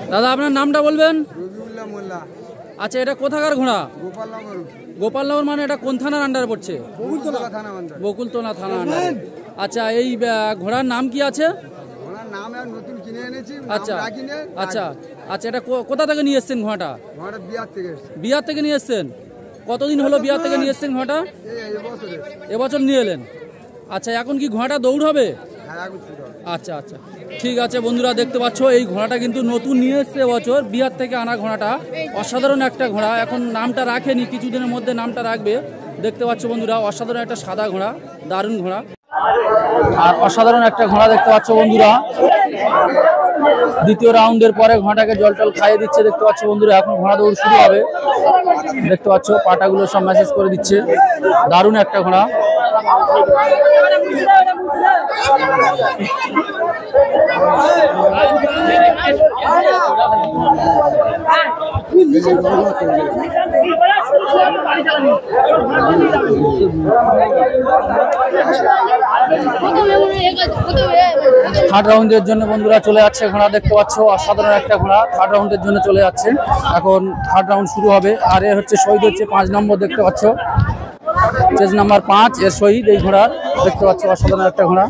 দাদা আপনার নামটা বলবেন? রবিউল্লাহ মোল্লা। আচ্ছা, এটা কোথাকার ঘোড়া? গোপালনগর। গোপালনগর মানে এটা কোন থানার আন্ডারে পড়ছে? বকুলতলা থানা আন্ডার। বকুলতলা থানা আন্ডারে। আচ্ছা, এই ঘোড়ার নাম কি আছে? ঘোড়ার নাম আর নতুন কিনে এনেছি। আচ্ছা আচ্ছা আচ্ছা, এটা কোথা থেকে নিয়ে এসেছেন ঘোড়াটা? ঘোড়াটা বিহার থেকে এসেছে। বিহার থেকে নিয়ে এসেছেন? কতদিন হলো বিহার থেকে নিয়ে এসেছেন ঘোড়াটা? এবছর নিয়ে এলেন। আচ্ছা, এখন কি ঘোড়াটা দৌড় হবে? আচ্ছা আচ্ছা, ঠিক আছে বন্ধুরা, দেখতে পাচ্ছ এই ঘোড়াটা কিন্তু নতুন নিয়ে এসছে এবছর বিহার থেকে আনা ঘোড়াটা। অসাধারণ একটা ঘোড়া, এখন নামটা রাখেনি, কিছুদিনের মধ্যে নামটা রাখবে। দেখতে পাচ্ছ বন্ধুরা, অসাধারণ একটা সাদা ঘোড়া, দারুণ ঘোড়া আর অসাধারণ একটা ঘোড়া দেখতে পাচ্ছ বন্ধুরা। দ্বিতীয় রাউন্ডের পরে ঘোড়াটাকে জল টল খাইয়ে দিচ্ছে দেখতে পাচ্ছ বন্ধুরা। এখন ঘোড়া দৌড় শুরু হবে, দেখতে পাচ্ছ পাটাগুলো সব ম্যাসেজ করে দিচ্ছে। দারুণ একটা ঘোড়া। থার্ড রাউন্ডের জন্য বন্ধুরা চলে যাচ্ছে ঘোড়া, দেখতে পাচ্ছ অসাধারণ একটা ঘোড়া। থার্ড রাউন্ডের জন্য চলে যাচ্ছে, এখন থার্ড রাউন্ড শুরু হবে। আর এ হচ্ছে শহীদ, হচ্ছে 5 নম্বর, দেখতে পাচ্ছ চেজ নাম্বার 5 এর শহীদ এই ঘোড়ার। দেখতে পাচ্ছ অসাধারণ একটা ঘোড়া।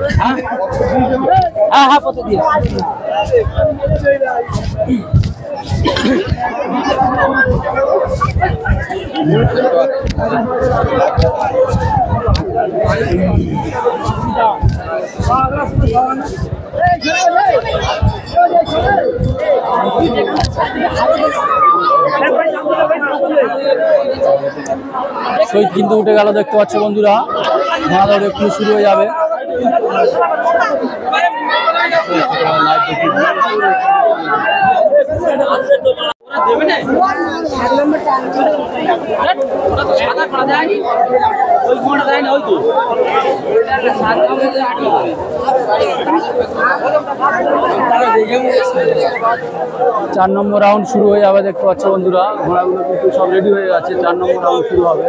শহীদ কিন্তু উঠে গেল, দেখতে পাচ্ছ বন্ধুরা। ঘোড়া দৌড় একটু শুরু হয়ে যাবে। চার নম্বর রাউন্ড শুরু হয়ে যাবে, দেখতে পাচ্ছ বন্ধুরা। ঘোড়াগুলো কিন্তু সব রেডি হয়ে গেছে, 4 নম্বর রাউন্ড শুরু হবে।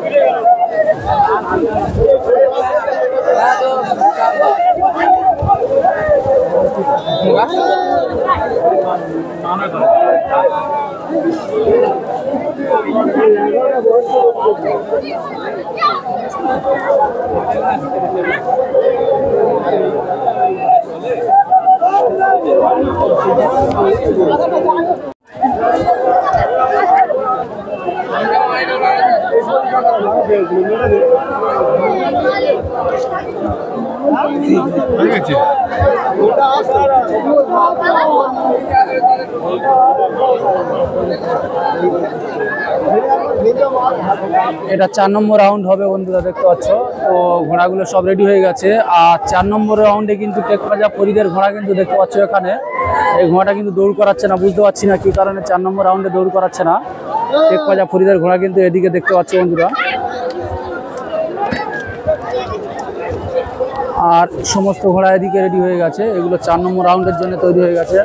এটা 4 নম্বর রাউন্ড হবে বন্ধুরা, দেখতে পাচ্ছ। তো ঘোড়াগুলো সব রেডি হয়ে গেছে। আর 4 নম্বর রাউন্ডে কিন্তু টেকপাজা ফরিদের ঘোড়া কিন্তু দেখতে পাচ্ছ এখানে। এই ঘোড়াটা কিন্তু দৌড় করাচ্ছে না, বুঝতে পারছি না কি কারণে 4 নম্বর রাউন্ডে দৌড় করাচ্ছে না। টেকপাজা ফরিদের ঘোড়া কিন্তু এদিকে দেখতে পাচ্ছ বন্ধুরা। আর সমস্ত ঘোড়া এদিকে রেডি হয়ে গেছে, এগুলো 4 নম্বর রাউন্ডের জন্য তৈরি হয়ে গেছে।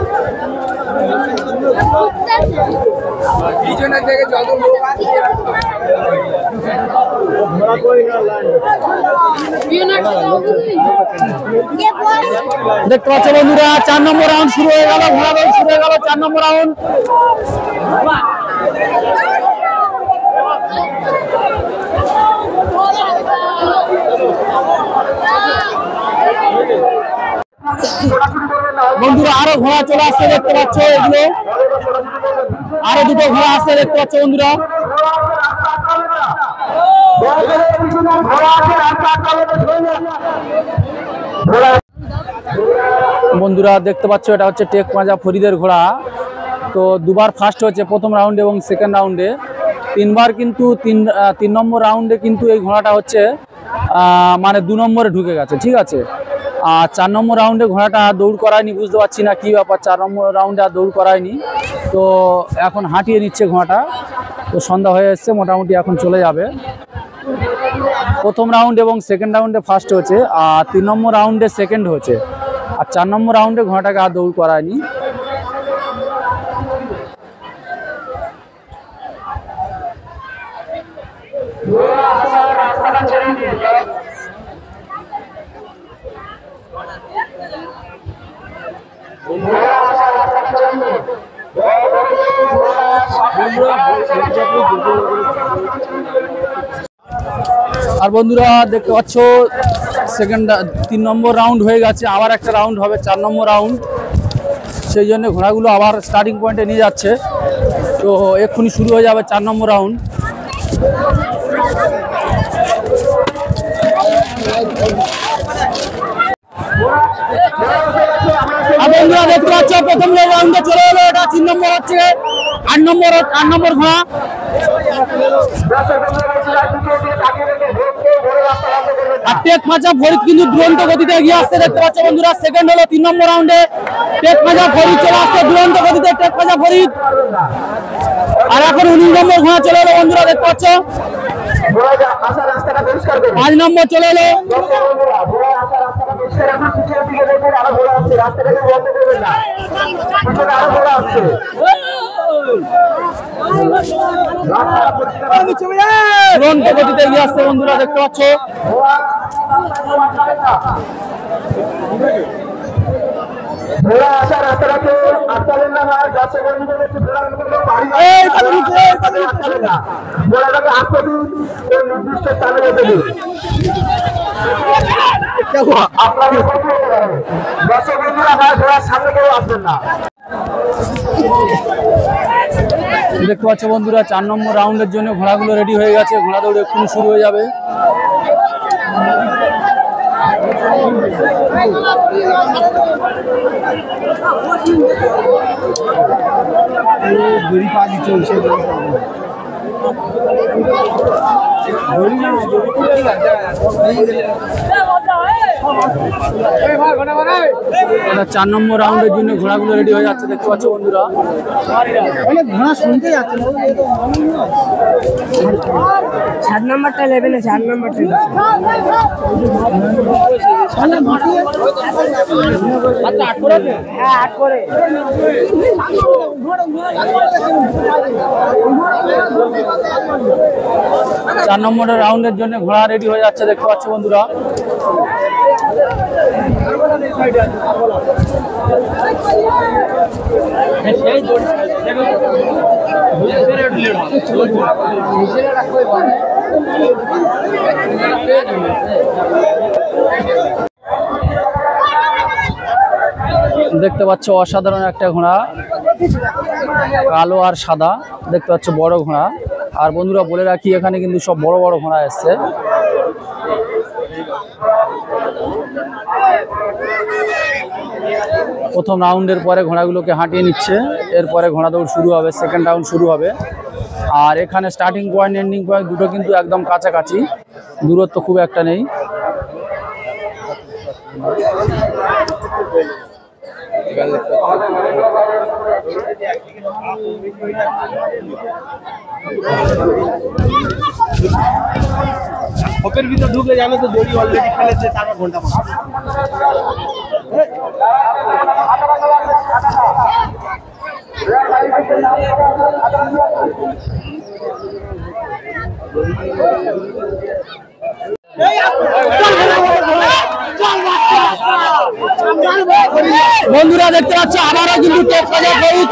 দেখতে পাচ্ছ বন্ধুরা, 4 নম্বর রাউন্ড শুরু হয়ে গেল, ঘোড়া দৌড় শুরু হয়ে গেল। 4 নম্বর রাউন্ড। বন্ধুরা আরো ঘোড়া চলে আসছে, দেখতে পাচ্ছ। এগুলো আরো দুটো ঘোড়া আসছে, দেখতে পাচ্ছ বন্ধুরা। বন্ধুরা দেখতে পাচ্ছ, এটা হচ্ছে টেকপাজা ফরিদের ঘোড়া। তো দুবার ফার্স্ট হয়েছে, প্রথম রাউন্ডে এবং সেকেন্ড রাউন্ডে। 3 বার কিন্তু 3 নম্বর রাউন্ডে কিন্তু এই ঘোড়াটা হচ্ছে মানে 2 নম্বরে ঢুকে গেছে, ঠিক আছে। আর 4 নম্বর রাউন্ডে ঘোড়াটা দৌড় করায়নি, বুঝতে পারছি না কি ব্যাপার। 4 নম্বর রাউন্ডে আর দৌড় করায়নি, তো এখন হাঁটিয়ে নিচ্ছে ঘোড়াটা। তো সন্ধ্যা হয়ে এসছে, মোটামুটি এখন চলে যাবে। প্রথম রাউন্ড এবং সেকেন্ড রাউন্ডে ফার্স্ট হয়েছে, আর 3 নম্বর রাউন্ডে সেকেন্ড হয়েছে। আর 4 নম্বর রাউন্ডে ঘোড়াটাকে আর দৌড় করায়নি। আর বন্ধুরা দেখতে পাচ্ছ সেকেন্ড 3 নম্বর রাউন্ড হয়ে গেছে, আবার একটা রাউন্ড হবে 4 নম্বর রাউন্ড। সেই জন্য ঘোড়াগুলো আবার স্টার্টিং পয়েন্টে নিয়ে যাচ্ছে। তো এক্ষুনি শুরু হয়ে যাবে 4 নম্বর রাউন্ড। আর বন্ধুরা দেখতে পাচ্ছ প্রথম রাউন্ডে চলে এলো, এটা 3 নম্বর হচ্ছে 8 নম্বর ঘোড়া। আর টেক মাজা ফরিদ কিন্তু দুরন্ত গতিতে এগিয়ে আসছে দেখতে পাচ্ছ বন্ধুরা। সেকেন্ড হলো 3 নম্বর রাউন্ডে টেক মাজা ফরিদ চলে আসছে দুরন্ত গতিতে, টেক মাজা ফরিদ। আর এখন 19 নম্বর ঘোড়া চলে এলো বন্ধুরা দেখতে পাচ্ছ। 5 নম্বর চলে এলো। দুরন্ত গতিতে এগিয়ে আসছে বন্ধুরা দেখতে পাচ্ছ। দেখতে পাচ্ছ বন্ধুরা 4 নম্বর রাউন্ডের জন্য ঘোড়াগুলো রেডি হয়ে গেছে, ঘোড়া দৌড় এক্ষুনি শুরু হয়ে যাবে। এটা 4 নম্বর রাউন্ডের জন্য ঘোড়াগুলো রেডি হয়ে যাচ্ছে দেখতে পাচ্ছ বন্ধুরা। অনেক ঘোড়া শুনতে যাচ্ছে 7 নম্বরটা নেবে না, 4 নম্বরটা 8 করে। চার নম্বরের রাউন্ডের জন্য ঘোড়া রেডি হয়ে যাচ্ছে দেখতে পাচ্ছ বন্ধুরা। দেখতে পাচ্ছ অসাধারণ একটা ঘোড়া, কালো আর সাদা দেখতে পাচ্ছ, বড় ঘোড়া। আর বন্ধুরা বলে রাখি এখানে কিন্তু সব বড় বড় ঘোড়া এসছে। প্রথম রাউন্ডের পরে ঘোড়াগুলোকে হাঁটিয়ে নিচ্ছে, এরপরে ঘোড়া দৌড় শুরু হবে, সেকেন্ড রাউন্ড শুরু হবে। আর এখানে স্টার্টিং পয়েন্ট এন্ডিং পয়েন্ট দুটো কিন্তু একদম কাছাকাছি, দূরত্ব খুব একটা নেই। খোপের ভিতর ঢুকলে জানো তো দড়ি অলরেডি ফেলেছে, তারপর ঘন্টা বন্ধুরা দেখতে পাচ্ছ আবারও কিন্তু টেক মাজা ফরিদ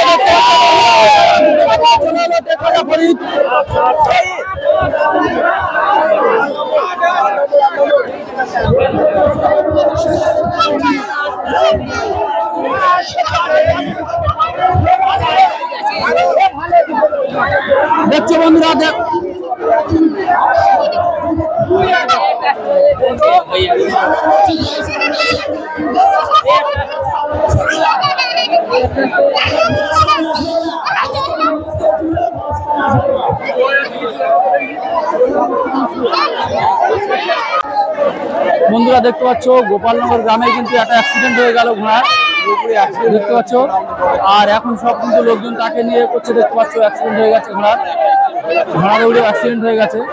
দেখছো বন্ধুরা। বন্ধুরা দেখতে পাচ্ছ গোপালনগর গ্রামে কিন্তু একটা অ্যাক্সিডেন্ট হয়ে গেল ঘোড়ার, দেখতে পাচ্ছ। আর এখন সব কিন্তু লোকজন তাকে নিয়ে করছে, দেখতে পাচ্ছ অ্যাক্সিডেন্ট হয়ে গেছে ঘোড়া দৌড়ে অ্যাক্সিডেন্ট হয়ে গেছে।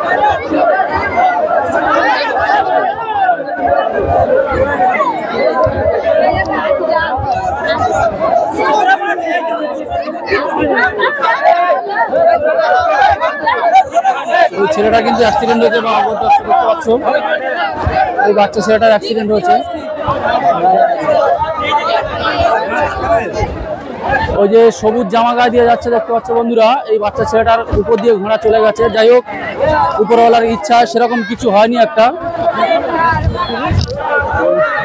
ওই ছেলেটা কিন্তু অ্যাক্সিডেন্ট হয়েছে বা দেখতে পাচ্ছ, ওই বাচ্চা ছেলেটার অ্যাক্সিডেন্ট হয়েছে। ওই যে সবুজ জামা গায়ে দিয়ে যাচ্ছে দেখতে পাচ্ছ বন্ধুরা, এই বাচ্চা ছেলেটার উপর দিয়ে ঘোড়া চলে গেছে। যাই হোক, উপরওয়ালার ইচ্ছা সেরকম কিছু হয়নি একটা।